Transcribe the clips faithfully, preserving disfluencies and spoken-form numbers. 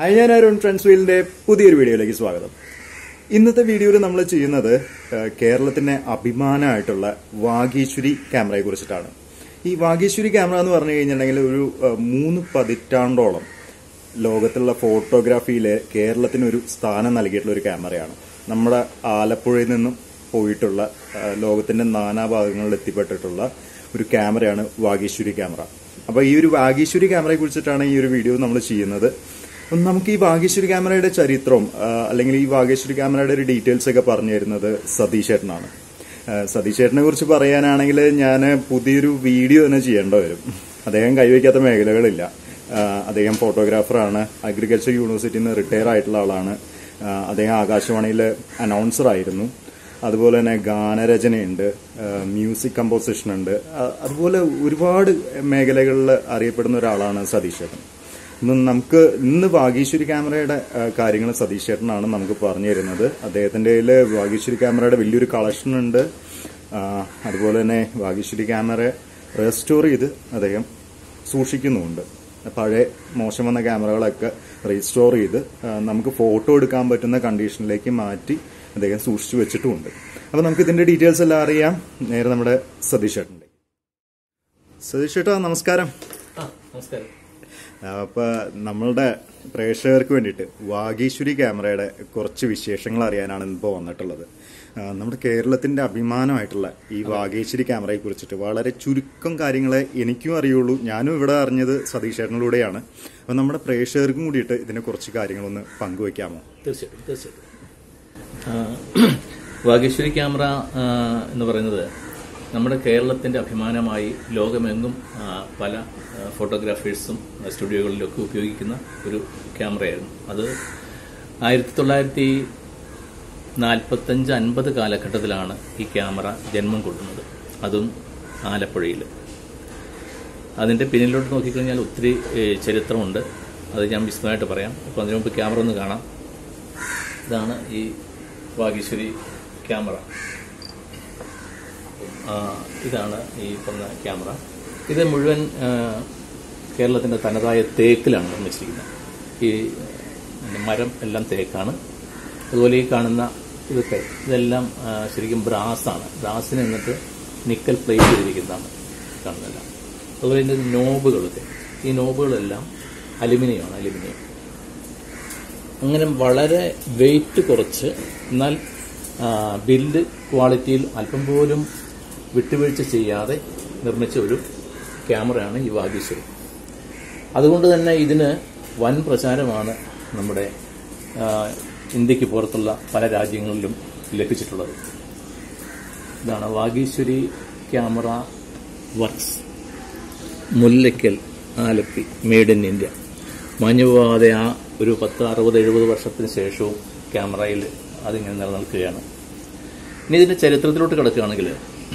Hi, ഞാൻ Arun friends വീലിന്റെ പുതിയൊരു വീഡിയോയിലേക്ക് സ്വാഗതം. ഇന്നത്തെ വീഡിയോയിൽ നമ്മൾ ചെയ്യുന്നത് കേരളത്തിന്റെ അഭിമാനമായിട്ടുള്ള വാഗീശ്വരി ക്യാമറയെ കുറിച്ചിട്ടാണ്. ഈ വാഗീശ്വരി ക്യാമറ എന്ന് പറഞ്ഞു കഴിഞ്ഞിട്ടുണ്ടെങ്കിൽ ഒരു മൂന്ന് പതിറ്റാണ്ടോളം ലോകത്തുള്ള ഫോട്ടോഗ്രാഫിയിലെ കേരളത്തിന് ഒരു സ്ഥാനം നൽകിയിട്ടുള്ള ഒരു ക്യാമറയാണ്. നമ്മുടെ ആലപ്പുഴയിൽ നിന്നും പോയിട്ടുള്ള ലോകത്തിന്റെ നാനാഭാഗങ്ങളിൽ എത്തിപ്പെട്ടിട്ടുള്ള ഒരു ക്യാമറയാണ് വാഗീശ്വരി ക്യാമറ. അപ്പോൾ ഈ ഒരു വാഗീശ്വരി ക്യാമറയെ കുറിച്ചിട്ടാണ് ഈ ഒരു വീഡിയോ നമ്മൾ ചെയ്യുന്നത്. നമുക്ക് ഈ വാഗീശ്വരി ക്യാമറയുടെ ചരിത്രവും അല്ലെങ്കിൽ ഈ വാഗീശ്വരി ക്യാമറയുടെ ഒരു ഡീറ്റെയിൽസ് ഒക്കെ പറഞ്ഞു തരുന്നത് സതീഷ് ചേട്ടനാണ്. സതീഷ് ചേട്ടനെ കുറിച്ച് പറയാനാണെങ്കിൽ ഞാൻ പുതിയൊരു വീഡിയോ തന്നെ ചെയ്യേണ്ട വരും. അദ്ദേഹം കൈവയ്ക്കാത്ത മേഖലകളില്ല. അദ്ദേഹം ഫോട്ടോഗ്രാഫറാണ്, അഗ്രികൾച്ചർ യൂണിവേഴ്സിറ്റിയിൽ നിന്ന് റിട്ടയർ ആയിട്ടുള്ള ആളാണ്. അദ്ദേഹം ആകാശവാണിയിൽ അനൗൺസർ ആയിരുന്നു. അതുപോലെ തന്നെ ഗാനരചനയുണ്ട്, മ്യൂസിക് കമ്പോസിഷൻ ഉണ്ട്. അതുപോലെ ഒരുപാട് മേഖലകളിൽ അറിയപ്പെടുന്ന ഒരാളാണ് സതീഷ് ചേട്ടൻ. ഇന്ന് നമുക്ക് ഇന്ന് വാഗീശ്വരി ക്യാമറയുടെ കാര്യങ്ങൾ സതീഷ് ചേട്ടനാണ് നമുക്ക് പറഞ്ഞു തരുന്നത്. അദ്ദേഹത്തിന്റെ കയ്യിൽ വാഗീശ്വരി ക്യാമറയുടെ വലിയൊരു കളക്ഷൻ ഉണ്ട്. അതുപോലെ തന്നെ വാഗീശ്വരി ക്യാമറ റെസ്റ്റോർ ചെയ്ത് അദ്ദേഹം സൂക്ഷിക്കുന്നുമുണ്ട്. പഴയ മോശം വന്ന ക്യാമറകളൊക്കെ റീസ്റ്റോർ ചെയ്ത് നമുക്ക് ഫോട്ടോ എടുക്കാൻ പറ്റുന്ന കണ്ടീഷനിലേക്ക് മാറ്റി അദ്ദേഹം സൂക്ഷിച്ചു വെച്ചിട്ടുമുണ്ട്. അപ്പൊ നമുക്ക് ഇതിന്റെ ഡീറ്റെയിൽസ് എല്ലാം അറിയാം. നേരെ നമ്മുടെ സതീഷ് ചേട്ടൻ്റെ. സതീഷ് ചേട്ടാ, നമസ്കാരം. നമസ്കാരം. അപ്പൊ നമ്മളുടെ പ്രേക്ഷകർക്ക് വേണ്ടിയിട്ട് വാഗീശ്വരി ക്യാമറയുടെ കുറച്ച് വിശേഷങ്ങൾ അറിയാനാണ് ഇപ്പോൾ വന്നിട്ടുള്ളത്. നമ്മുടെ കേരളത്തിന്റെ അഭിമാനമായിട്ടുള്ള ഈ വാഗീശ്വരി ക്യാമറയെ കുറിച്ചിട്ട് വളരെ ചുരുക്കം കാര്യങ്ങളെ എനിക്കും അറിയുള്ളൂ. ഞാനും ഇവിടെ അറിഞ്ഞത് സതീഷ് ചേട്ടനിലൂടെയാണ്. അപ്പൊ നമ്മുടെ പ്രേക്ഷകർക്കും കൂടിയിട്ട് ഇതിനെ കുറച്ച് കാര്യങ്ങളൊന്ന് പങ്കുവയ്ക്കാമോ? തീർച്ചയായിട്ടും തീർച്ചയായിട്ടും വാഗീശ്വരി ക്യാമറ എന്ന് പറയുന്നത് നമ്മുടെ കേരളത്തിന്റെ അഭിമാനമായി ലോകമെങ്ങും പല ഫോട്ടോഗ്രാഫേഴ്സും സ്റ്റുഡിയോകളിലൊക്കെ ഉപയോഗിക്കുന്ന ഒരു ക്യാമറയായിരുന്നു. അത് ആയിരത്തി തൊള്ളായിരത്തി നാൽപ്പത്തഞ്ച് അൻപത് കാലഘട്ടത്തിലാണ് ഈ ക്യാമറ ജന്മം കൊള്ളുന്നത്, അതും ആലപ്പുഴയിൽ. അതിന്റെ പിന്നിലോട്ട് നോക്കിക്കഴിഞ്ഞാൽ ഒത്തിരി ചരിത്രമുണ്ട്. അത് ഞാൻ വിശദമായിട്ട് പറയാം. അപ്പോൾ അതിനു മുമ്പ് ക്യാമറ ഒന്ന് കാണാം. ഇതാണ് ഈ വാഗീശ്വരി ക്യാമറ. ഇതാണ് ഈ പറഞ്ഞ ക്യാമറ. ഇത് മുഴുവൻ കേരളത്തിന്റെ തനതായ തേക്കിലാണ് നിർമ്മിച്ചിരിക്കുന്നത്. ഈ മരം എല്ലാം തേക്കാണ്. അതുപോലെ ഈ കാണുന്ന ഇതൊക്കെ ഇതെല്ലാം ശരിക്കും ബ്രാസാണ്. ബ്രാസിന് എന്നിട്ട് നിക്കൽ പ്ലേറ്റ് ചെയ്തിരിക്കുന്നതാണ് കാണുന്നതെല്ലാം. അതുപോലെ ഇതിന്റെ നോബുകളൊക്കെ, ഈ നോബുകളെല്ലാം അലുമിനിയമാണ്. അലുമിനിയം അങ്ങനെ വളരെ വെയിറ്റ് കുറച്ച് എന്നാൽ ബിൽഡ് ക്വാളിറ്റിയിൽ അല്പം പോലും വിട്ടുവീഴ്ച ചെയ്യാതെ നിർമ്മിച്ച ഒരു ക്യാമറയാണ് ഈ വാഗീശ്വരി. അതുകൊണ്ട് തന്നെ ഇതിന് വൻ പ്രചാരമാണ് നമ്മുടെ ഇന്ത്യക്ക് പുറത്തുള്ള പല രാജ്യങ്ങളിലും ലഭിച്ചിട്ടുള്ളത്. ഇതാണ് Vageeshwari camera works, Mullakkal, Alleppey, made in India. മാഞ്ഞുപോകാതെ ആ ഒരു പത്ത് അറുപത് എഴുപത് വർഷത്തിന് ശേഷവും ക്യാമറയിൽ അതിങ്ങനെ നിലനിൽക്കുകയാണ്. ഇനി ഇതിന്റെ ചരിത്രത്തിലോട്ട് കിടക്കുകയാണെങ്കിൽ,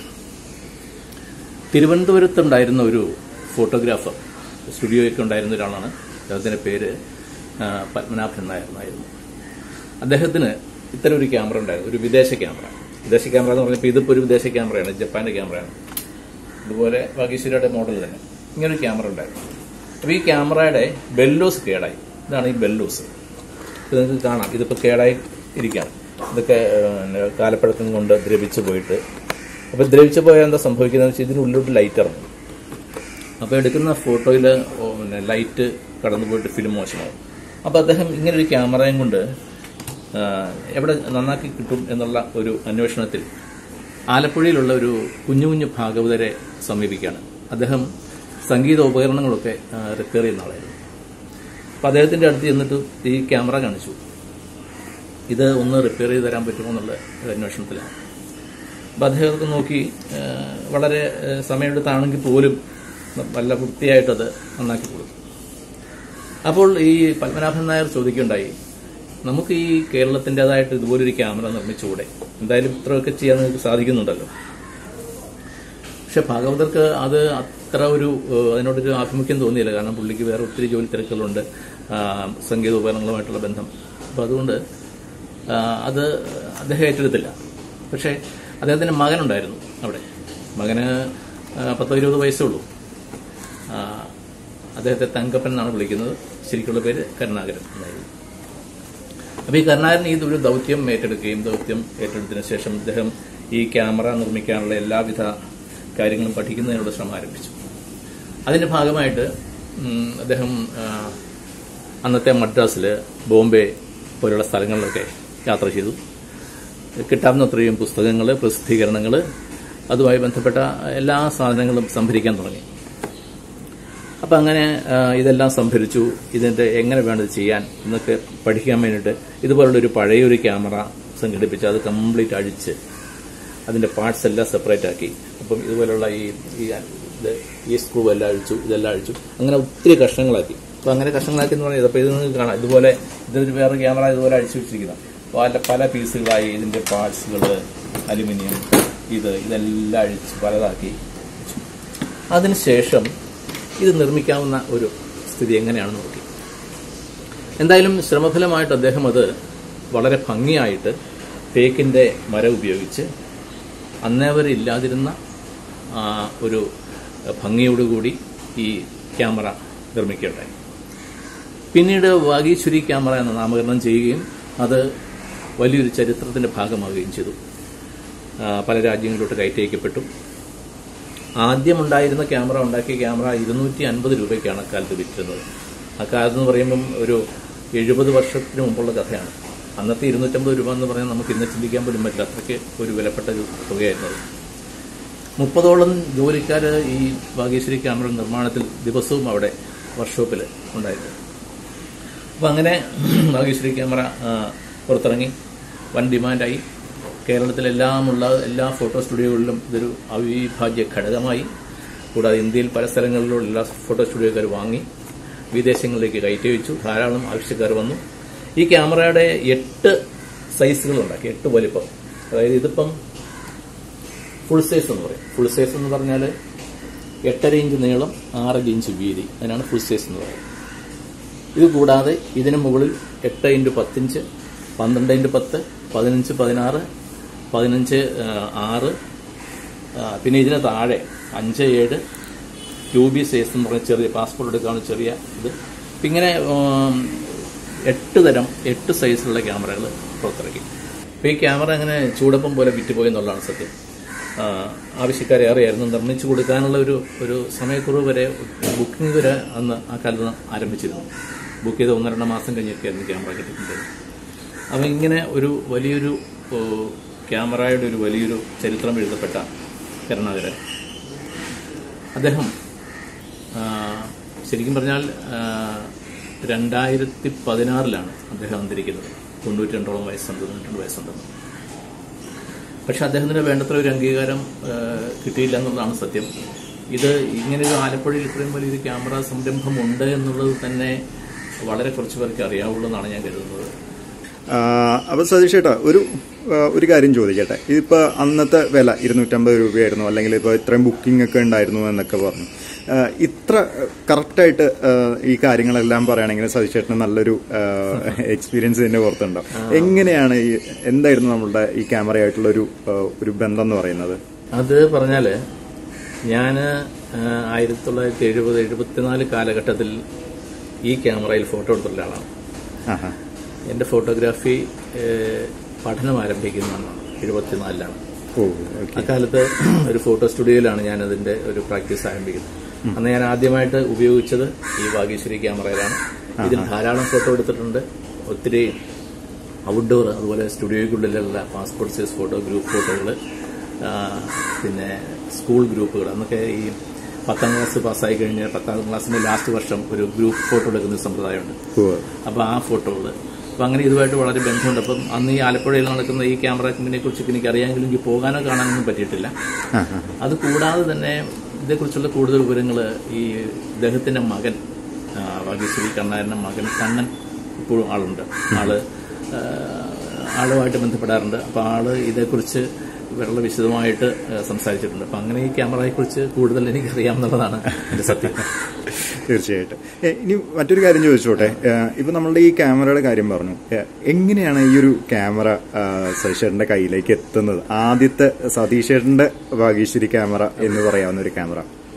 തിരുവനന്തപുരത്തുണ്ടായിരുന്ന ഒരു ഫോട്ടോഗ്രാഫർ, സ്റ്റുഡിയോയൊക്കെ ഉണ്ടായിരുന്ന ഒരാളാണ്. അദ്ദേഹത്തിന്റെ പേര് പത്മനാഭൻ നായർ എന്നായിരുന്നു. അദ്ദേഹത്തിന് ഇത്തരം ഒരു ക്യാമറ ഉണ്ടായിരുന്നു, ഒരു വിദേശ ക്യാമറ. വിദേശ ക്യാമറ എന്ന് പറഞ്ഞപ്പോൾ ഇതിപ്പോൾ ഒരു വിദേശ ക്യാമറയാണ്, ജപ്പാന്റെ ക്യാമറയാണ്. അതുപോലെ വാഗീശ്വരിയുടെ മോഡൽ തന്നെ ഇങ്ങനൊരു ക്യാമറ ഉണ്ടായിരുന്നു. അപ്പോൾ ഈ ക്യാമറയുടെ ബെല്ലോസ് കേടായി. ഇതാണ് ഈ ബെല്ലോസ്. ഇത് നിങ്ങൾക്ക് കാണാം. ഇതിപ്പോൾ കേടായി ഇരിക്കാം. ഇതൊക്കെ കാലപ്പഴക്കം കൊണ്ട് ദ്രവിച്ചു പോയിട്ട്. അപ്പോൾ ദ്രവിച്ചു പോയാൽ എന്താ സംഭവിക്കുന്നതെന്ന് വെച്ചാൽ ഇതിനുള്ളിലോട്ട് ലൈറ്റ് ഇറങ്ങും. അപ്പോൾ എടുക്കുന്ന ഫോട്ടോയിൽ പിന്നെ ലൈറ്റ് കടന്നു പോയിട്ട് ഫിലിം മോശമാവും. അപ്പോൾ അദ്ദേഹം ഇങ്ങനൊരു ക്യാമറയും കൊണ്ട് എവിടെ നന്നാക്കി കിട്ടും എന്നുള്ള ഒരു അന്വേഷണത്തിൽ ആലപ്പുഴയിലുള്ള ഒരു കുഞ്ഞു കുഞ്ഞു ഭാഗവതരെ സമീപിക്കുകയാണ്. അദ്ദേഹം സംഗീത ഉപകരണങ്ങളൊക്കെ റിപ്പയർ ചെയ്യുന്ന ആളായിരുന്നു. അപ്പോൾ അദ്ദേഹത്തിന്റെ അടുത്ത് ചെന്നിട്ട് ഈ ക്യാമറ കാണിച്ചു. ഇത് ഒന്ന് റിപ്പയർ ചെയ്ത് തരാൻ പറ്റുമോ എന്നുള്ള അന്വേഷണത്തിലാണ്. അപ്പം അദ്ദേഹത്തെ നോക്കി വളരെ സമയമെടുത്താണെങ്കിൽ പോലും നല്ല വൃത്തിയായിട്ടത് നന്നാക്കി കൊടുത്തു. അപ്പോൾ ഈ പത്മനാഭൻ നായർ ചോദിക്കുകയുണ്ടായി, നമുക്ക് ഈ കേരളത്തിൻ്റെതായിട്ട് ഇതുപോലൊരു ക്യാമറ നിർമ്മിച്ചുകൂടെ? എന്തായാലും ഇത്രയൊക്കെ ചെയ്യാൻ നിങ്ങൾക്ക് സാധിക്കുന്നുണ്ടല്ലോ. പക്ഷെ ഭാഗവതർക്ക് അത് അത്ര ഒരു അതിനോടൊരു ആഭിമുഖ്യം തോന്നിയില്ല. കാരണം പുള്ളിക്ക് വേറെ ഒത്തിരി ജോലി തിരക്കുകളുണ്ട്, സംഗീത ഉപകരണങ്ങളുമായിട്ടുള്ള ബന്ധം. അപ്പം അതുകൊണ്ട് അത് അദ്ദേഹം ഏറ്റെടുത്തില്ല. പക്ഷേ അദ്ദേഹത്തിന്റെ മകനുണ്ടായിരുന്നു അവിടെ. മകന് പത്തോ ഇരുപത് വയസ്സേ ഉള്ളൂ. അദ്ദേഹത്തെ തങ്കപ്പൻ എന്നാണ് വിളിക്കുന്നത്. ശരിക്കുള്ള പേര് കരുണാകരൻ എന്നായിരുന്നു. അപ്പോൾ ഈ കരുണാകരൻ ഈ ഒരു ദൗത്യം ഏറ്റെടുക്കുകയും ദൗത്യം ഏറ്റെടുത്തതിന് ശേഷം അദ്ദേഹം ഈ ക്യാമറ നിർമ്മിക്കാനുള്ള എല്ലാവിധ കാര്യങ്ങളും പഠിക്കുന്നതിനുള്ള ശ്രമം ആരംഭിച്ചു. അതിന്റെ ഭാഗമായിട്ട് അദ്ദേഹം അന്നത്തെ മദ്രാസിൽ, ബോംബെ പോലുള്ള സ്ഥലങ്ങളിലൊക്കെ യാത്ര ചെയ്തു. കിട്ടാവുന്നത്രയും പുസ്തകങ്ങൾ, പ്രസിദ്ധീകരണങ്ങൾ, അതുമായി ബന്ധപ്പെട്ട എല്ലാ സാധനങ്ങളും സംഭരിക്കാൻ തുടങ്ങി. അപ്പം അങ്ങനെ ഇതെല്ലാം സംഭരിച്ചു. ഇതിന്റെ എങ്ങനെ വേണ്ടത് ചെയ്യാൻ എന്നൊക്കെ പഠിക്കാൻ വേണ്ടിയിട്ട് ഇതുപോലുള്ളൊരു പഴയൊരു ക്യാമറ സംഘടിപ്പിച്ച് അത് കംപ്ലീറ്റ് അഴിച്ച് അതിന്റെ പാർട്സ് എല്ലാം സെപ്പറേറ്റ് ആക്കി. അപ്പം ഇതുപോലുള്ള ഈ ഈ സ്ക്രൂ എല്ലാം അഴിച്ചു, ഇതെല്ലാം അഴിച്ചു, അങ്ങനെ ഒത്തിരി കഷ്ണങ്ങളാക്കി. അപ്പം അങ്ങനെ കഷ്ണങ്ങളാക്കി എന്ന് പറഞ്ഞാൽ അപ്പോൾ ഇത് നിങ്ങൾക്ക് കാണാം. ഇതുപോലെ ഇതൊരു വേറെ ക്യാമറ ഇതുപോലെ അഴിച്ചു വെച്ചിരിക്കുന്ന പല പല പീസുകളായി ഇതിന്റെ പാർട്സുകൾ, അലുമിനിയം, ഇത് ഇതെല്ലാം അഴിച്ച് പലതാക്കി. അതിനുശേഷം ഇത് നിർമ്മിക്കാവുന്ന ഒരു സ്ഥിതി എങ്ങനെയാണെന്ന് നോക്കി. എന്തായാലും ശ്രമഫലമായിട്ട് അദ്ദേഹം അത് വളരെ ഭംഗിയായിട്ട് തേക്കിന്റെ മരം ഉപയോഗിച്ച് അന്നേവരെ ഇല്ലാതിരുന്ന ഒരു ഭംഗിയോടുകൂടി ഈ ക്യാമറ നിർമ്മിക്കുകയുണ്ടായി. പിന്നീട് വാഗീശ്വരി ക്യാമറ എന്ന നാമകരണം ചെയ്യുകയും അത് വലിയൊരു ചരിത്രത്തിന്റെ ഭാഗമാവുകയും ചെയ്തു. പല രാജ്യങ്ങളിലോട്ട് കയറ്റി അയക്കപ്പെട്ടു. ആദ്യമുണ്ടായിരുന്ന ക്യാമറ, ഉണ്ടാക്കിയ ക്യാമറ ഇരുന്നൂറ്റി അൻപത് രൂപയ്ക്കാണ് അക്കാലത്ത് വിറ്റിരുന്നത്. അക്കാലത്ത് എന്ന് പറയുമ്പം ഒരു എഴുപത് വർഷത്തിന് മുമ്പുള്ള കഥയാണ്. അന്നത്തെ ഇരുന്നൂറ്റമ്പത് രൂപ എന്ന് പറഞ്ഞാൽ നമുക്ക് ഇന്ന് ചിന്തിക്കാൻ പോലും പറ്റില്ല. അത്രയ്ക്ക് ഒരു വിലപ്പെട്ട ഒരു തുകയായിരുന്നത്. മുപ്പതോളം ജോലിക്കാർ ഈ വാഗീശ്വരി ക്യാമറ നിർമ്മാണത്തിൽ ദിവസവും അവിടെ വർക്ക്ഷോപ്പിൽ ഉണ്ടായിരുന്നു. അപ്പം അങ്ങനെ വാഗീശ്വരി ക്യാമറ പുറത്തിറങ്ങി, വൻ ഡിമാൻഡായി. കേരളത്തിലെല്ലാമുള്ള എല്ലാ ഫോട്ടോ സ്റ്റുഡിയോകളിലും ഇതൊരു അവിഭാജ്യ ഘടകമായി. കൂടാതെ ഇന്ത്യയിൽ പല സ്ഥലങ്ങളിലുള്ള എല്ലാ ഫോട്ടോ സ്റ്റുഡിയോക്കാർ വാങ്ങി വിദേശങ്ങളിലേക്ക് കയറ്റി വെച്ചു. ധാരാളം ആവശ്യക്കാർ വന്നു. ഈ ക്യാമറയുടെ എട്ട് സൈസുകളുണ്ടാക്കി, എട്ട് വലിപ്പം. അതായത് ഇതിപ്പം ഫുൾ സൈസ് എന്ന് പറയും. ഫുൾ സൈസ് എന്ന് പറഞ്ഞാൽ എട്ടര ഇഞ്ച് നീളം, ആറര ഇഞ്ച് വീതി, അതിനാണ് ഫുൾ സൈസ് എന്ന് പറയുന്നത്. ഇത് കൂടാതെ ഇതിന് മുകളിൽ എട്ട് ഇൻറ്റു പത്തിഞ്ച്, പന്ത്രണ്ട് ഇൻറ്റു പത്ത്, പതിനഞ്ച് പതിനാറ്, പതിനഞ്ച് ആറ്, പിന്നെ ഇതിന് താഴെ അഞ്ച് ഏഴ്, ടു ബി സൈസ് എന്ന് പറഞ്ഞ ചെറിയ പാസ്പോർട്ട് എടുക്കാവുന്ന ചെറിയ ഇത്. ഇങ്ങനെ എട്ട് തരം എട്ട് സൈസിലുള്ള ക്യാമറകൾ പുറത്തിറക്കി. അപ്പോൾ ഈ ക്യാമറ അങ്ങനെ ചൂടപ്പം പോലെ വിറ്റുപോയി എന്നുള്ളതാണ് സത്യം. ആവശ്യക്കാരേറെയായിരുന്നു. നിർമ്മിച്ചു കൊടുക്കാനുള്ള ഒരു ഒരു സമയക്കുറവ് വരെ, ബുക്കിംഗ് വരെ അന്ന് ആ കാലത്ത് ആരംഭിച്ചിരുന്നു. ബുക്ക് ചെയ്ത് ഒന്ന് രണ്ട് മാസം കഴിഞ്ഞൊക്കെയായിരുന്നു ക്യാമറ കിട്ടിയിട്ടുണ്ടായിരുന്നു. അപ്പം ഇങ്ങനെ ഒരു വലിയൊരു ക്യാമറയുടെ ഒരു വലിയൊരു ചരിത്രം എഴുതപ്പെട്ട കരുണാകരൻ, അദ്ദേഹം ശരിക്കും പറഞ്ഞാൽ രണ്ടായിരത്തി പതിനാറിലാണ് അദ്ദേഹം അന്തരിക്കുന്നത്. തൊണ്ണൂറ്റി രണ്ടോളം വയസ്സുണ്ട്, തൊണ്ണൂറ്റി രണ്ട് വയസ്സുണ്ടെന്ന്. പക്ഷെ അദ്ദേഹത്തിന് വേണ്ടത്ര ഒരു അംഗീകാരം കിട്ടിയില്ല എന്നുള്ളതാണ് സത്യം. ഇത് ഇങ്ങനെയൊരു ആലപ്പുഴയിൽ ഇത്രയും വലിയൊരു ക്യാമറ സംരംഭം ഉണ്ട് എന്നുള്ളത് തന്നെ വളരെ കുറച്ച് പേർക്ക് അറിയാവുള്ളൂ എന്നാണ് ഞാൻ കരുതുന്നത്. അപ്പൊ സതീഷ് ചേട്ടാ, ഒരു ഒരു കാര്യം ചോദിക്കട്ടെ. ഇതിപ്പോ അന്നത്തെ വില ഇരുന്നൂറ്റമ്പത് രൂപയായിരുന്നു, അല്ലെങ്കിൽ ഇപ്പൊ ഇത്രയും ബുക്കിംഗ് ഒക്കെ ഉണ്ടായിരുന്നു എന്നൊക്കെ പറഞ്ഞു. ഇത്ര കറക്റ്റായിട്ട് ഈ കാര്യങ്ങളെല്ലാം പറയുകയാണെങ്കിൽ സതീഷ് ചേട്ടന് നല്ലൊരു എക്സ്പീരിയൻസ് ഇതിന്റെ പുറത്തുണ്ടാവും. എങ്ങനെയാണ് ഈ എന്തായിരുന്നു നമ്മളുടെ ഈ ക്യാമറയായിട്ടുള്ള ഒരു ഒരു ബന്ധം എന്ന് പറയുന്നത്? അത് പറഞ്ഞാല് ഞാൻ ആയിരത്തി തൊള്ളായിരത്തി എഴുപത് എഴുപത്തിനാല് കാലഘട്ടത്തിൽ ഈ ക്യാമറയിൽ ഫോട്ടോ എടുത്തുള്ള ആളാണ്. എന്റെ ഫോട്ടോഗ്രാഫി പഠനം ആരംഭിക്കുന്നതാണ് എഴുപത്തിനാലിലാണ്. അക്കാലത്ത് ഒരു ഫോട്ടോ സ്റ്റുഡിയോയിലാണ് ഞാൻ അതിന്റെ ഒരു പ്രാക്ടീസ് ആരംഭിക്കുന്നത്. അന്ന് ഞാൻ ആദ്യമായിട്ട് ഉപയോഗിച്ചത് ഈ വാഗീശ്വരി ക്യാമറയിലാണ്. ഇതിൽ ധാരാളം ഫോട്ടോ എടുത്തിട്ടുണ്ട്. ഒത്തിരി ഔട്ട്ഡോർ, അതുപോലെ സ്റ്റുഡിയോയ്ക്കുള്ളിലുള്ള പാസ്പോർട്ട് സൈസ് ഫോട്ടോ, ഗ്രൂപ്പ് ഫോട്ടോകൾ, പിന്നെ സ്കൂൾ ഗ്രൂപ്പുകൾ. അന്നൊക്കെ ഈ പത്താം ക്ലാസ് പാസ്സായി കഴിഞ്ഞാൽ പത്താം ക്ലാസ്സിന്റെ ലാസ്റ്റ് വർഷം ഒരു ഗ്രൂപ്പ് ഫോട്ടോ എടുക്കുന്ന സമ്പ്രദായമുണ്ട്. അപ്പോൾ ആ ഫോട്ടോകൾ, അപ്പം അങ്ങനെ ഇതുമായിട്ട് വളരെ ബന്ധമുണ്ട്. അപ്പം അന്ന് ഈ ആലപ്പുഴയിൽ നടക്കുന്ന ഈ ക്യാമറ കമ്പനിയെ കുറിച്ചൊക്കെ എനിക്ക് അറിയാമെങ്കിലും എനിക്ക് പോകാനോ കാണാനൊന്നും പറ്റിയിട്ടില്ല. അത് കൂടാതെ തന്നെ ഇതേക്കുറിച്ചുള്ള കൂടുതൽ വിവരങ്ങൾ ഈ ഇദ്ദേഹത്തിന്റെ മകൻ, വാഗീശ്വരി കരുണാകരന്റെ മകൻ കണ്ണൻ ഇപ്പോഴും ആളുണ്ട്. ആള് ആളുമായിട്ട് ബന്ധപ്പെടാറുണ്ട്. അപ്പോൾ ആള് ഇതേക്കുറിച്ച് വളരെ വിശദമായിട്ട് സംസാരിച്ചിട്ടുണ്ട്. അപ്പം അങ്ങനെ ഈ ക്യാമറയെക്കുറിച്ച് കൂടുതൽ എനിക്കറിയാമെന്നുള്ളതാണ് എൻ്റെ സത്യം. തീർച്ചയായിട്ടും. ഇനി മറ്റൊരു കാര്യം ചോദിച്ചോട്ടെ. ഇപ്പൊ നമ്മളുടെ ഈ ക്യാമറയുടെ കാര്യം പറഞ്ഞു. എങ്ങനെയാണ് ഈ ഒരു ക്യാമറ സതീഷേട്ടന്റെ കയ്യിലേക്ക് എത്തുന്നത്? ആദ്യത്തെ സതീഷേട്ടന്റെ വാഗീശ്വരി ക്യാമറ എന്ന് പറയാവുന്ന ഒരു ക്യാമറ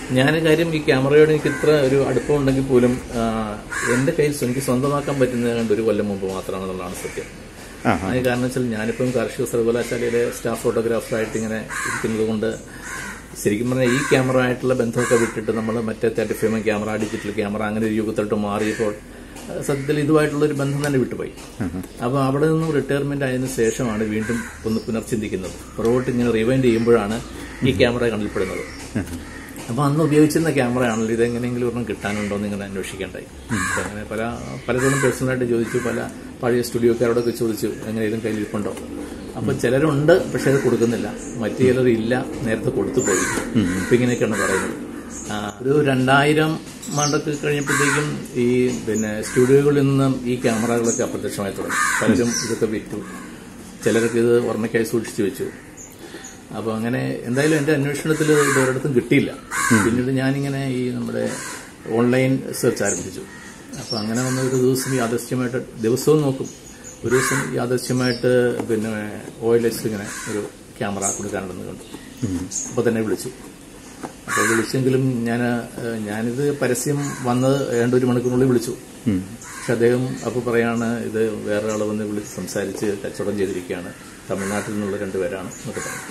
ഞാൻ കാര്യം ഈ ക്യാമറയോട് എനിക്ക് ഇത്ര ഒരു അടുപ്പം ഉണ്ടെങ്കിൽ പോലും എന്റെ കയ്യിൽ എനിക്ക് സ്വന്തമാക്കാൻ പറ്റുന്നത് കണ്ട് ഒരു കൊല്ലം മുമ്പ് മാത്രമാണെന്നുള്ളതാണ് സത്യം. അതിന് കാരണം വെച്ചാൽ ഞാനിപ്പം കാർഷിക സർവകലാശാലയിലെ സ്റ്റാഫ് ഫോട്ടോഗ്രാഫറായിട്ട് ഇങ്ങനെ ഇരിക്കുന്നത് കൊണ്ട് ശരിക്കും പറഞ്ഞാൽ ഈ ക്യാമറ ആയിട്ടുള്ള ബന്ധമൊക്കെ വിട്ടിട്ട് നമ്മൾ മറ്റേ thirty five M camera, digital camera അങ്ങനെ ഒരു യുഗത്തോട്ട് മാറിയപ്പോൾ സത്യത്തിൽ ഇതുമായിട്ടുള്ളൊരു ബന്ധം തന്നെ വിട്ടുപോയി. അപ്പോൾ അവിടെ നിന്നും റിട്ടയർമെന്റ് ആയതിനു ശേഷമാണ് വീണ്ടും ഒന്ന് പുനർചിന്തിക്കുന്നത്. പുറകോട്ട് ഇങ്ങനെ റിവൈൻഡ് ചെയ്യുമ്പോഴാണ് ഈ ക്യാമറ കണ്ടിൽപ്പെടുന്നത്. അപ്പോൾ അന്ന് ഉപയോഗിച്ചിരുന്ന ക്യാമറയാണല്ലോ, ഇതെങ്ങനെയെങ്കിലും ഒരെണ്ണം കിട്ടാനുണ്ടോ എന്ന് ഇങ്ങനെ അന്വേഷിക്കേണ്ടായി. അങ്ങനെ പല പലരോടും പേഴ്സണലായിട്ട് ചോദിച്ചു, പല പഴയ സ്റ്റുഡിയോക്കാരോടൊക്കെ ചോദിച്ചു എങ്ങനെയും കയ്യിലിരിപ്പുണ്ടോ. അപ്പൊ ചിലരുണ്ട്, പക്ഷെ അത് കൊടുക്കുന്നില്ല. മറ്റു ചിലരില്ല, നേരത്തെ കൊടുത്തു പോയി. ഇപ്പൊ ഇങ്ങനെയൊക്കെയാണ് പറയുന്നത്. ഒരു രണ്ടായിരം ആണ്ടൊക്കെ കഴിഞ്ഞപ്പോഴത്തേക്കും ഈ പിന്നെ സ്റ്റുഡിയോകളിൽ നിന്നും ഈ ക്യാമറകളൊക്കെ അപ്രത്യക്ഷമായി തുടങ്ങി. പലരും ഇതൊക്കെ വിറ്റു, ചിലരൊക്കെ ഇത് ഓർമ്മയ്ക്കായി സൂക്ഷിച്ചു വെച്ചു. അപ്പോൾ അങ്ങനെ എന്തായാലും എൻ്റെ അന്വേഷണത്തിൽ ഇത് ഒരിടത്തും കിട്ടിയില്ല. പിന്നീട് ഞാനിങ്ങനെ ഈ നമ്മുടെ ഓൺലൈൻ സെർച്ച് ആരംഭിച്ചു. അപ്പോൾ അങ്ങനെ വന്ന ഒരു ദിവസം യാദൃശ്യമായിട്ട് ദിവസവും നോക്കും. ഒരു ദിവസം യാദൃശ്യമായിട്ട് പിന്നെ ഒ എൽ എക്സ് ഇങ്ങനെ ഒരു ക്യാമറ കൊടുക്കാനുണ്ടെന്ന് കണ്ടു. അപ്പോൾ തന്നെ വിളിച്ചു. അപ്പോൾ വിളിച്ചെങ്കിലും ഞാൻ ഞാനിത് പരസ്യം വന്നത് ഏതാണ്ട് ഒരു മണിക്കൂറിനുള്ളിൽ വിളിച്ചു. പക്ഷെ അദ്ദേഹം അപ്പോൾ പറയാണ് ഇത് വേറെ ആൾ വന്ന് വിളിച്ച് സംസാരിച്ച് കച്ചവടം ചെയ്തിരിക്കുകയാണ്, തമിഴ്നാട്ടിൽ നിന്നുള്ള രണ്ടുപേരാണ് എന്നൊക്കെ പറഞ്ഞു.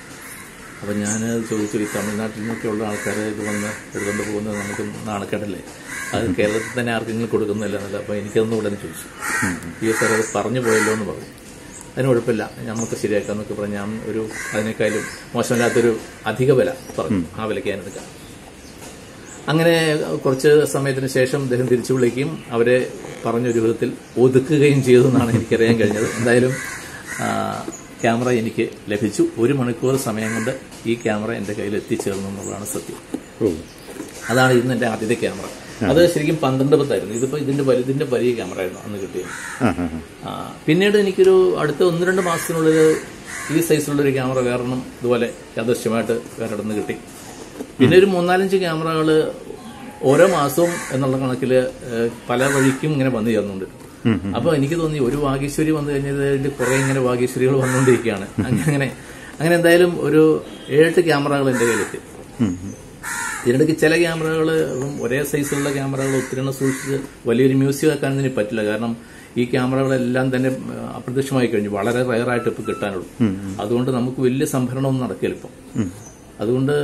അപ്പം ഞാൻ ചോദിച്ചു, ഈ തമിഴ്നാട്ടിൽ നിന്നൊക്കെയുള്ള ആൾക്കാർ ഇത് വന്ന് എടുത്തുകൊണ്ട് പോകുന്നത് നമുക്ക് നാണക്കേടല്ലേ, അത് കേരളത്തിൽ തന്നെ ആർക്കെങ്കിലും കൊടുക്കുന്നില്ല എന്നല്ല. അപ്പോൾ എനിക്കതൊന്നും ഉടനെ ചോദിച്ചു, ഈ സാർ അത് പറഞ്ഞു പോയല്ലോ എന്ന് പറഞ്ഞു. അതിന് കുഴപ്പമില്ല, നമുക്ക് ശരിയാക്കാന്നൊക്കെ പറഞ്ഞ് ഞാൻ ഒരു അതിനേക്കാളും മോശമില്ലാത്തൊരു അധിക വില പറഞ്ഞു, ആ വിലയ്ക്ക് ഞാൻ എടുക്കാം. അങ്ങനെ കുറച്ച് സമയത്തിന് ശേഷം അദ്ദേഹം തിരിച്ചു വിളിക്കുകയും അവരെ പറഞ്ഞൊരു വിധത്തിൽ ഒതുക്കുകയും ചെയ്തു എന്നാണ് എനിക്കറിയാൻ കഴിഞ്ഞത്. എന്തായാലും ക്യാമറ എനിക്ക് ലഭിച്ചു. ഒരു മണിക്കൂർ സമയം കൊണ്ട് ഈ ക്യാമറ എൻ്റെ കയ്യിൽ എത്തിച്ചേർന്നു എന്നുള്ളതാണ് സത്യം. അതാണ് ഇന്ന് എൻ്റെ ആദ്യത്തെ ക്യാമറ. അത് ശരിക്കും പന്ത്രണ്ട് പത്തായിരുന്നു. ഇതിപ്പോ ഇതിന്റെ വലുതിന്റെ വലിയ ക്യാമറ ആയിരുന്നു അന്ന് കിട്ടിയത്. പിന്നീട് എനിക്കൊരു അടുത്ത ഒന്ന് രണ്ട് മാസത്തിനുള്ളിൽ ഈ സൈസിലുള്ള ഒരു ക്യാമറ വേറെണ്ണം ഇതുപോലെ യാദൃശ്യമായിട്ട് വേറെ ഇടന്ന് കിട്ടി. പിന്നെ ഒരു മൂന്നാലഞ്ച് ക്യാമറകൾ ഓരോ മാസവും എന്നുള്ള കണക്കിൽ പല വഴിക്കും ഇങ്ങനെ വന്നു ചേർന്നുണ്ട്. അപ്പൊ എനിക്ക് തോന്നി ഒരു വാഗീശ്വരി വന്നു കഴിഞ്ഞതിന്റെ കുറെ ഇങ്ങനെ വാഗീശ്വരികൾ വന്നുകൊണ്ടിരിക്കുകയാണ്. അങ്ങനെ അങ്ങനെ എന്തായാലും ഒരു ഏഴെട്ട് ക്യാമറകൾ എന്റെ കയ്യിലെത്തി. ഇതിനിടയ്ക്ക് ചില ക്യാമറകൾ ഒരേ സൈസിലുള്ള ക്യാമറകൾ ഒത്തിരി സൂക്ഷിച്ച് വലിയൊരു മ്യൂസിയം ആക്കാൻ ഇതിന് പറ്റില്ല. കാരണം ഈ ക്യാമറകളെല്ലാം തന്നെ അപ്രത്യക്ഷമായി കഴിഞ്ഞു, വളരെ റയറായിട്ട് ഇപ്പൊ കിട്ടാനുള്ളൂ. അതുകൊണ്ട് നമുക്ക് വലിയ സംഭരണമൊന്നും നടക്കില്ല ഇപ്പം. അതുകൊണ്ട്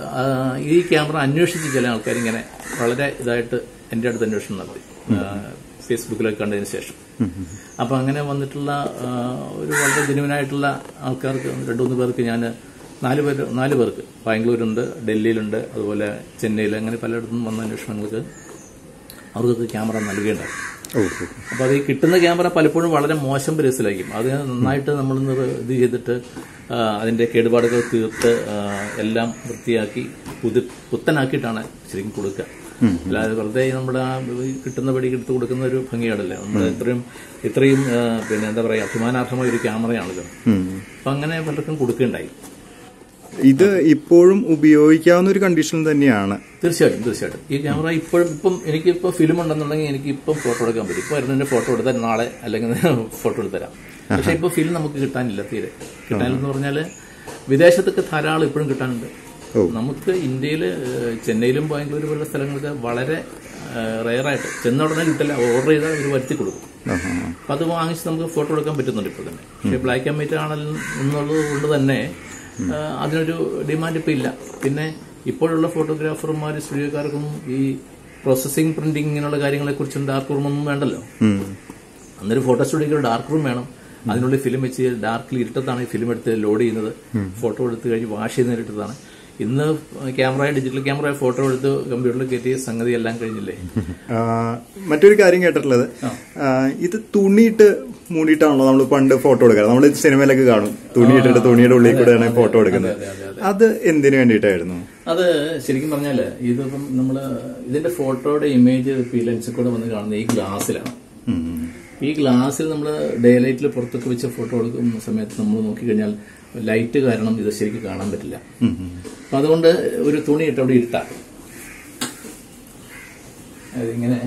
ഈ ക്യാമറ അന്വേഷിച്ച് ചില ആൾക്കാരിങ്ങനെ വളരെ ഇതായിട്ട് എന്റെ അടുത്ത് അന്വേഷണം നടത്തി, ഫേസ്ബുക്കിലൊക്കെ കണ്ടതിന് ശേഷം. അപ്പൊ അങ്ങനെ വന്നിട്ടുള്ള ഒരു വളരെ ജെന്യുവനായിട്ടുള്ള ആൾക്കാർക്ക് രണ്ടു മൂന്ന് പേർക്ക് ഞാൻ നാല് പേര് നാല് പേർക്ക് ബാംഗ്ലൂരുണ്ട്, ഡൽഹിയിലുണ്ട്, അതുപോലെ ചെന്നൈയിൽ, അങ്ങനെ പലയിടത്തും വന്ന അന്വേഷണങ്ങൾക്ക് അവർക്കൊക്കെ ക്യാമറ നൽകേണ്ടായി. അപ്പൊ അത് ഈ കിട്ടുന്ന ക്യാമറ പലപ്പോഴും വളരെ മോശം പരിസ്ഥിതിയിലായിരിക്കും. അത് നന്നായിട്ട് നമ്മളൊന്ന് ഇത് ചെയ്തിട്ട് അതിന്റെ കേടുപാടുകൾ തീർത്ത് എല്ലാം വൃത്തിയാക്കി പുതു പുത്തനാക്കിയിട്ടാണ് ശരിക്കും കൊടുക്കുക. അല്ലാതെ വെറുതെ നമ്മുടെ ആ കിട്ടുന്ന പടി എടുത്ത് കൊടുക്കുന്ന ഒരു ഭംഗിയാണല്ലേ. നമ്മൾ ഇത്രയും ഇത്രയും പിന്നെ എന്താ പറയാ അഭിമാനാർഹമായ ഒരു ക്യാമറയാണല്ലോ. അപ്പൊ അങ്ങനെ പലർക്കും കൊടുക്കുകയുണ്ടായി. ഇത് ഇപ്പോഴും ഉപയോഗിക്കാവുന്ന ഒരു കണ്ടീഷൻ തന്നെയാണ്. തീർച്ചയായിട്ടും തീർച്ചയായിട്ടും ഈ ക്യാമറ ഇപ്പോഴും ഇപ്പം എനിക്കിപ്പോൾ ഫിലിം ഉണ്ടെന്നുണ്ടെങ്കിൽ എനിക്ക് ഇപ്പം ഫോട്ടോ എടുക്കാൻ പറ്റും. ഇപ്പൊ വരുന്നതിന്റെ ഫോട്ടോ എടുത്താൽ നാളെ അല്ലെങ്കിൽ ഫോട്ടോ എടുത്തരാം. പക്ഷെ ഇപ്പൊ ഫിലിം നമുക്ക് കിട്ടാനില്ല, തീരെ കിട്ടാനില്ലെന്ന് പറഞ്ഞാല് വിദേശത്തൊക്കെ ധാരാളം ഇപ്പോഴും കിട്ടാനുണ്ട്. നമുക്ക് ഇന്ത്യയില് ചെന്നൈയിലും ബാംഗ്ലൂരും പോലുള്ള സ്ഥലങ്ങൾക്ക് വളരെ റയറായിട്ട് ചെന്ന ഉടനെ കിട്ടില്ല, ഓർഡർ ചെയ്താൽ അവർ വരുത്തി കൊടുക്കും. അപ്പൊ അത് വാങ്ങിച്ച് നമുക്ക് ഫോട്ടോ എടുക്കാൻ പറ്റുന്നുണ്ട് ഇപ്പോൾ തന്നെ. പക്ഷെ ബ്ലാക്ക് ആൻഡ് വൈറ്റ് ആണെന്നുള്ളത് കൊണ്ട് തന്നെ അതിനൊരു ഡിമാൻഡ് ഇപ്പം ഇല്ല. പിന്നെ ഇപ്പോഴുള്ള ഫോട്ടോഗ്രാഫർമാർ സ്റ്റുഡിയോക്കാർക്കൊന്നും ഈ പ്രോസസിംഗ് പ്രിന്റിംഗ് ഇങ്ങനെയുള്ള കാര്യങ്ങളെ കുറിച്ചും ഡാർക്ക് റൂം ഒന്നും വേണ്ടല്ലോ. അന്നൊരു ഫോട്ടോ സ്റ്റുഡിയോക്ക് ഡാർക്ക് റൂം വേണം. അതിനുള്ളിൽ ഫിലിം വെച്ച് ഡാർക്കിൽ ഇരുട്ടത്താണ് ഈ ഫിലിം എടുത്ത് ലോഡ് ചെയ്യുന്നത്. ഫോട്ടോ എടുത്ത് കഴിഞ്ഞ് വാഷ് ചെയ്യുന്ന ഇരുട്ടത്താണ്. ഇന്ന് ക്യാമറ ഡിജിറ്റൽ ക്യാമറ ഫോട്ടോ എടുത്ത് കമ്പ്യൂട്ടറിൽ കയറ്റി സംഗതി എല്ലാം കഴിഞ്ഞില്ലേ. മറ്റൊരു കാര്യം കേട്ടിട്ടുള്ളത്, ഇത് തുണിയിട്ട് മൂടിയിട്ടാണല്ലോ നമ്മൾ പണ്ട് ഫോട്ടോ എടുക്കാറ്. നമ്മൾ സിനിമയിലൊക്കെ കാണും തുണിയിട്ടിട്ട് തുണിയുടെ ഉള്ളിൽ കൂടെയാണ് ഫോട്ടോ എടുക്കുന്നത്. അത് എന്തിനു വേണ്ടിയിട്ടായിരുന്നു? അത് ശരിക്കും പറഞ്ഞാല് ഇതിപ്പം നമ്മള് ഇതിന്റെ ഫോട്ടോയുടെ ഇമേജ് ലെൻസിൽ കൂടെ വന്ന് കാണുന്നത് ഈ ഗ്ലാസ്സിലാണ്. ഈ ഗ്ലാസ്സിൽ നമ്മൾ ഡേ ലൈറ്റിൽ പുറത്തൊക്കെ വെച്ച് ഫോട്ടോ എടുക്കുന്ന സമയത്ത് നമ്മൾ നോക്കിക്കഴിഞ്ഞാൽ ലൈറ്റ് കാരണം ഇത് ശരിക്കും കാണാൻ പറ്റില്ല. അപ്പൊ അതുകൊണ്ട് ഒരു തുണി ഇട്ട് അവിടെ ഇരുട്ടാ അതിങ്ങനെ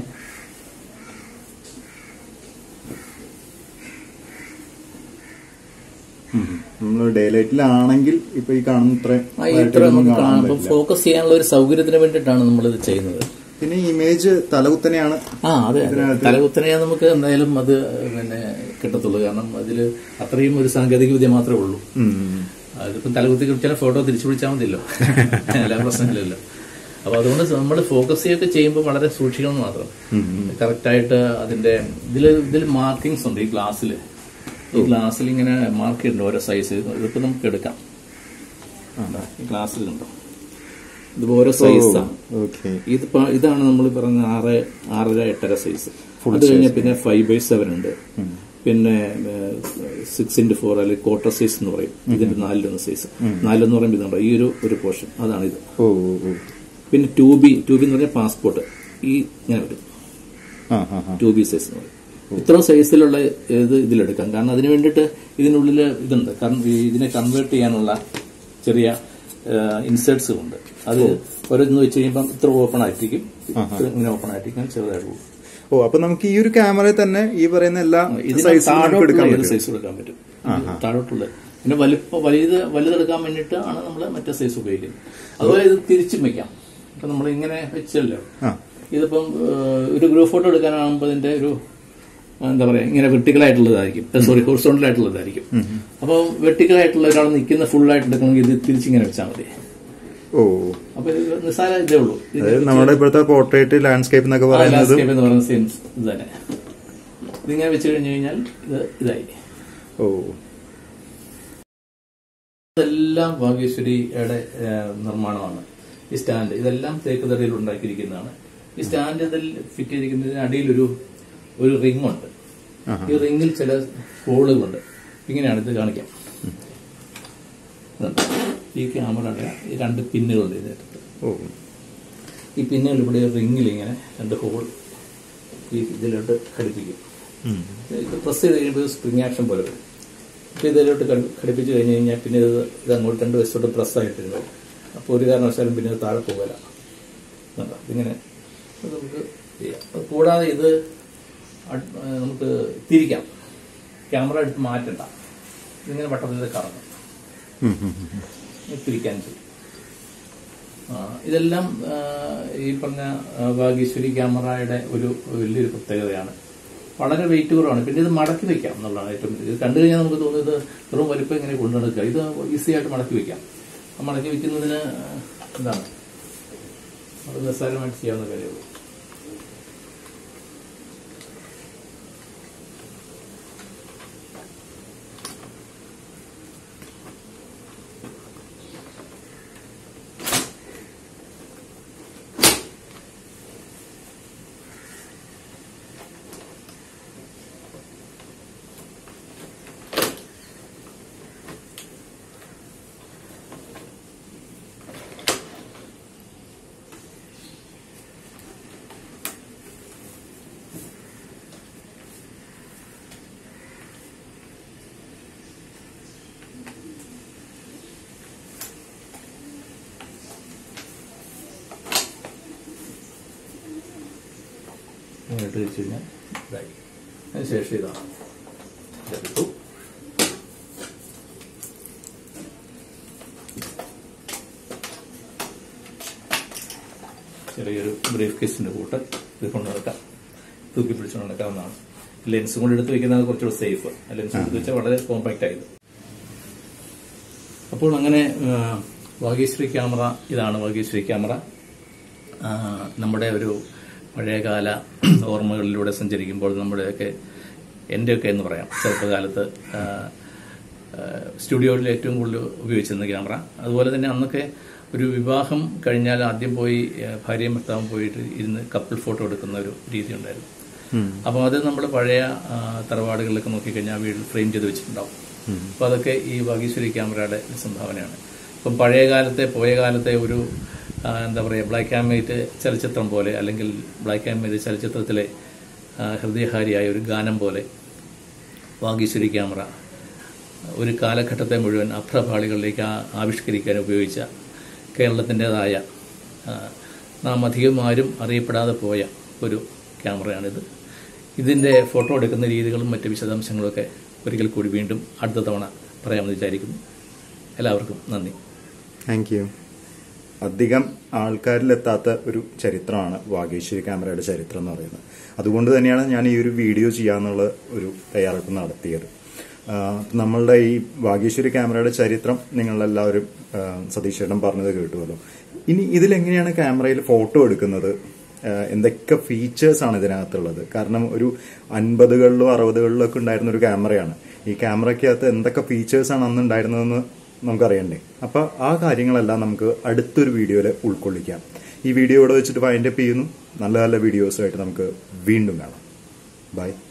നമ്മൾ ഡേ ലൈറ്റിലാണെങ്കിൽ ഇപ്പൊ ഈ കാണുന്ന ഇത്ര നമുക്ക് ഫോക്കസ് ചെയ്യാനുള്ള ഒരു സൗകര്യത്തിന് വേണ്ടിയിട്ടാണ് നമ്മളിത് ചെയ്യുന്നത്. പിന്നെ ഇമേജ് തലകുത്തനെയാണ്. ആ അതെ, തലകുത്തനെയാ നമുക്ക് എന്തായാലും അത് പിന്നെ കിട്ടത്തുള്ളൂ. കാരണം അതിൽ അത്രയും ഒരു സാങ്കേതിക വിദ്യ മാത്രമേ ഉള്ളൂ. അതിപ്പം തലകുത്തി കിട്ടിയാൽ ഫോട്ടോ തിരിച്ചു പിടിച്ചാൽ മതിയല്ലോ, എല്ലാ പ്രശ്നങ്ങളില്ലല്ലോ. അപ്പൊ അതുകൊണ്ട് നമ്മൾ ഫോക്കസ് ചെയ്യൊക്കെ ചെയ്യുമ്പോൾ വളരെ സൂക്ഷിക്കണം എന്ന് മാത്രം. കറക്റ്റായിട്ട് അതിന്റെ ഇതിൽ ഇതിൽ മാർക്കിങ്സ് ഉണ്ട്. ഈ ഗ്ലാസ്സിൽ ഈ ഗ്ലാസ്സിൽ ഇങ്ങനെ മാർക്ക് ചെയ്തിട്ടുണ്ട് ഓരോ സൈസ്. ഇതിപ്പോ നമുക്ക് എടുക്കാം. ഈ ഗ്ലാസ്സിലുണ്ടോ ഇതിപ്പോ ഓരോ സൈസാണ്. ഇതിപ്പോ ഇതാണ് നമ്മൾ പറഞ്ഞ ആറ് ആറര എട്ടര സൈസ്. അത് കഴിഞ്ഞാൽ പിന്നെ ഫൈവ് ബൈ സെവൻ ഉണ്ട്. പിന്നെ സിക്സ് ഇന്റു ഫോർ അല്ലെങ്കിൽ ക്വാർട്ടർ സൈസ് എന്ന് പറയും. ഇതിന്റെ നാലിലൊന്ന് സൈസ്. നാലിലൊന്ന് പറയുമ്പോൾ ഇതുണ്ടോ ഈ ഒരു ഒരു പോർഷൻ അതാണ് ഇത്. പിന്നെ ടു ബി ടു ബി എന്ന് പറഞ്ഞാൽ പാസ്പോർട്ട് ഈ ഇങ്ങനെ വരും. ടു ബി സൈസ് എന്ന് പറയും. ഇത്രയും സൈസിലുള്ള ഇത് ഇതിലെടുക്കാം. കാരണം അതിന് വേണ്ടിയിട്ട് ഇതിനുള്ളിൽ ഇതുണ്ട്. കാരണം ഇതിനെ കൺവേർട്ട് ചെയ്യാനുള്ള ചെറിയ ഇൻസേർട്സ് ഉണ്ട്. അത് ഓരോന്ന് വെച്ച് കഴിയുമ്പോൾ ഇത്ര ഓപ്പൺ ആയിരിക്കും, ഇങ്ങനെ ഓപ്പൺ ആയിരിക്കും, ചെറുതായിട്ടുള്ളൂ. ഓ, അപ്പൊ നമുക്ക് ഈ ഒരു ക്യാമറയിൽ തന്നെ ഈ പറയുന്ന എല്ലാ താഴോട്ടുള്ള സൈസ് എടുക്കാൻ പറ്റും. താഴോട്ടുള്ള പിന്നെ വലുപ്പ വലുത് വലുതെടുക്കാൻ വേണ്ടിയിട്ട് ആണ് നമ്മൾ മറ്റേ സൈസ് ഉപയോഗിക്കുന്നത്. അതുപോലെ ഇത് തിരിച്ചും വെക്കാം. ഇപ്പൊ നമ്മൾ ഇങ്ങനെ വെച്ചല്ലോ, ഇതിപ്പം ഒരു ഗ്രൂപ്പ് ഫോട്ടോ എടുക്കാനാകുമ്പോൾ ഇതിന്റെ ഒരു എന്താ പറയാ ഇങ്ങനെ വെർട്ടിക്കലായിട്ടുള്ളതായിരിക്കും, സോറി ഹൊറിസോണ്ടൽ ആയിട്ടുള്ളതായിരിക്കും. അപ്പോൾ വെർട്ടിക്കലായിട്ടുള്ള ഒരാൾ നിൽക്കുന്ന ഫുൾ ആയിട്ട് എടുക്കണമെങ്കിൽ ഇത് തിരിച്ചിങ്ങനെ വെച്ചാൽ മതി. ഓ, അപ്പൊ നിസ്സാര ഇതേ ഉള്ളൂ. നമ്മുടെ ഇപ്പോഴത്തെ പോർട്രേറ്റ് ലാൻഡ്സ്കേപ്പ് എന്നൊക്കെ പറയുന്നത് സെയിം ഇത് തന്നെ. ഇതിങ്ങനെ വെച്ച് കഴിഞ്ഞു കഴിഞ്ഞാൽ ഇത് ഇതായി. ഓ, ഇതെല്ലാം ഭാഗ്യശ്വരിയുടെ നിർമ്മാണമാണ്. ഈ സ്റ്റാൻഡ് ഇതെല്ലാം തേക്ക് തടിയിൽ ഉണ്ടാക്കിയിരിക്കുന്നതാണ്. ഈ സ്റ്റാൻഡ് ഇതിൽ ഫിറ്റ് ചെയ്തിരിക്കുന്നതിന് അടിയിലൊരു ഒരു റിംഗ് ഉണ്ട്. ഈ റിംഗിൽ ചില ഹോളുകളുണ്ട്. ഇങ്ങനെയാണ് ഇത് കാണിക്കാം. ഈ ക്യാമറയുടെ ഈ രണ്ട് പിന്നുകളുണ്ട് ഇതിനകത്ത്. ഈ പിന്നുകൾ ഇവിടെ റിംഗിൽ ഇങ്ങനെ രണ്ട് ഹോൾ ഈ ഇതിലോട്ട് ഘടിപ്പിക്കും. ഇത് പ്രസ് ചെയ്ത് കഴിയുമ്പോൾ സ്പ്രിംഗ് ആക്ഷൻ പോലെ വരും. ഇപ്പം ഇതിലോട്ട് ഘടിപ്പിച്ച് കഴിഞ്ഞ് കഴിഞ്ഞാൽ പിന്നെ ഇത് ഇത് അങ്ങോട്ട് രണ്ട് വശത്തോട്ട് പ്രസ് ആയിട്ടിരുന്നു. അപ്പോൾ ഒരു കാരണവശാലും പിന്നെ ഇത് താഴെ പോകല. ഇങ്ങനെ നമുക്ക് ചെയ്യാം. കൂടാതെ ഇത് നമുക്ക് തിരിക്കാം. ക്യാമറ എടുത്ത് മാറ്റണ്ട. ഇതിങ്ങനെ വട്ടത്തിൽ കറങ്ങും, തിരിക്കാൻ ചെയ്യും. ഇതെല്ലാം ഈ പറഞ്ഞ ഭാഗ്യശ്വരി ക്യാമറയുടെ ഒരു വലിയൊരു പ്രത്യേകതയാണ്. വളരെ വെയിറ്റ് കുറവാണ്. പിന്നെ ഇത് മടക്കി വെക്കാം എന്നുള്ളതാണ് ഏറ്റവും. ഇത് കണ്ടു കഴിഞ്ഞാൽ നമുക്ക് തോന്നുന്നത് വെറും വലിപ്പം ഇങ്ങനെ കൊണ്ടു നടക്കുക. ഇത് ഈസി ആയിട്ട് മടക്കി വെക്കാം. മടക്കി വെക്കുന്നതിന് എന്താണ് അത് നിസ്സാരമായിട്ട് ചെയ്യാവുന്ന കാര്യമുള്ളൂ. ഇട്ട് വെച്ച് കഴിഞ്ഞാൽ ഇതായി. അതിനുശേഷം ഇതാണ് ഇതെടുത്തു. ചെറിയൊരു ബ്രീഫ് കേസിന്റെ കൂട്ട് ഇത് കൊണ്ട് നടക്കാം, തൂക്കി പിടിച്ചുകൊണ്ട് നടക്കാവുന്നതാണ്. ലെൻസ് കൊണ്ട് എടുത്ത് വെക്കുന്നത് കുറച്ചുകൂടെ സേഫ്. ലെൻസ് എടുത്ത് വെച്ചാൽ വളരെ കോമ്പാക്റ്റ് ആയത്. അപ്പോൾ അങ്ങനെ ഭാഗ്യശ്രീ ക്യാമറ ഇതാണ്. ഭാഗ്യശ്രീ ക്യാമറ നമ്മുടെ ഒരു പഴയകാല ഓർമ്മകളിലൂടെ സഞ്ചരിക്കുമ്പോൾ നമ്മുടെയൊക്കെ എൻ്റെയൊക്കെ എന്ന് പറയാം ചെറുപ്പകാലത്ത് സ്റ്റുഡിയോയിൽ ഏറ്റവും കൂടുതൽ ഉപയോഗിച്ചിരുന്ന ക്യാമറ. അതുപോലെ തന്നെ അന്നൊക്കെ ഒരു വിവാഹം കഴിഞ്ഞാൽ ആദ്യം പോയി ഭാര്യയും ഭർത്താവും പോയിട്ട് ഇരുന്ന് കപ്പിൾ ഫോട്ടോ എടുക്കുന്ന ഒരു രീതി ഉണ്ടായിരുന്നു. അപ്പോൾ അത് നമ്മൾ പഴയ തറവാടുകളിലൊക്കെ നോക്കിക്കഴിഞ്ഞാൽ വീട്ടിൽ ഫ്രെയിം ചെയ്ത് വെച്ചിട്ടുണ്ടാവും. അപ്പോൾ അതൊക്കെ ഈ ഭാഗ്യശ്വരി ക്യാമറയുടെ സംഭാവനയാണ്. ഇപ്പം പഴയ കാലത്തെ പോയ കാലത്തെ ഒരു എന്താ പറയുക ബ്ലാക്ക് ആൻഡ് വൈറ്റ് ചലച്ചിത്രം പോലെ, അല്ലെങ്കിൽ ബ്ലാക്ക് ആൻഡ് വൈറ്റ് ചലച്ചിത്രത്തിലെ ഹൃദയഹാരിയായ ഒരു ഗാനം പോലെ ഭാഗ്യശ്വരി ക്യാമറ ഒരു കാലഘട്ടത്തെ മുഴുവൻ അഭ്രപാളികളിലേക്ക് ആവിഷ്കരിക്കാൻ ഉപയോഗിച്ച കേരളത്തിൻ്റെതായ നാം അധികം ആരും അറിയപ്പെടാതെ പോയ ഒരു ക്യാമറയാണിത്. ഇതിൻ്റെ ഫോട്ടോ എടുക്കുന്ന രീതികളും മറ്റ് വിശദാംശങ്ങളുമൊക്കെ ഒരിക്കൽ കൂടി വീണ്ടും അടുത്ത തവണ പറയാമെന്ന് വിചാരിക്കുന്നു. എല്ലാവർക്കും നന്ദി. Thank you. അധികം ആൾക്കാരിലെത്താത്ത ഒരു ചരിത്രമാണ് വാഗീശ്വരി ക്യാമറയുടെ ചരിത്രം എന്ന് പറയുന്നത്. അതുകൊണ്ട് തന്നെയാണ് ഞാൻ ഈ ഒരു വീഡിയോ ചെയ്യാന്നുള്ള ഒരു തയ്യാറെടുപ്പ് നടത്തിയത്. നമ്മളുടെ ഈ വാഗീശ്വരി ക്യാമറയുടെ ചരിത്രം നിങ്ങളെല്ലാവരും സതീശേട്ടൻ പറഞ്ഞത് കേട്ടുമല്ലോ. ഇനി ഇതിലെങ്ങനെയാണ് ക്യാമറയിൽ ഫോട്ടോ എടുക്കുന്നത്, എന്തൊക്കെ ഫീച്ചേഴ്സാണ് ഇതിനകത്തുള്ളത്? കാരണം ഒരു അൻപതുകളിലും അറുപതുകളിലും ഒക്കെ ഉണ്ടായിരുന്ന ഒരു ക്യാമറയാണ്. ഈ ക്യാമറയ്ക്കകത്ത് എന്തൊക്കെ ഫീച്ചേഴ്സാണ് അന്ന് ഉണ്ടായിരുന്നതെന്ന് നമുക്കറിയണ്ടേ. അപ്പോൾ ആ കാര്യങ്ങളെല്ലാം നമുക്ക് അടുത്തൊരു വീഡിയോയിൽ ഉൾക്കൊള്ളിക്കാം. ഈ വീഡിയോ ഇവിടെ വെച്ചിട്ട് വൈൻഡപ്പ് ചെയ്യുന്നു. നല്ല നല്ല വീഡിയോസുമായിട്ട് നമുക്ക് വീണ്ടും കാണാം. ബൈ.